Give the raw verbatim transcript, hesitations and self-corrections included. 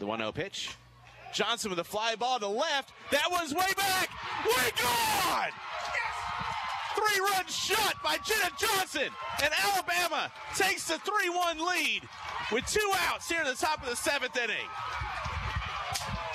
The one oh pitch. Johnson with a fly ball to left. That one's way back. Way gone! Three-run shot by Jenna Johnson. And Alabama takes the three one lead with two outs here in the top of the seventh inning.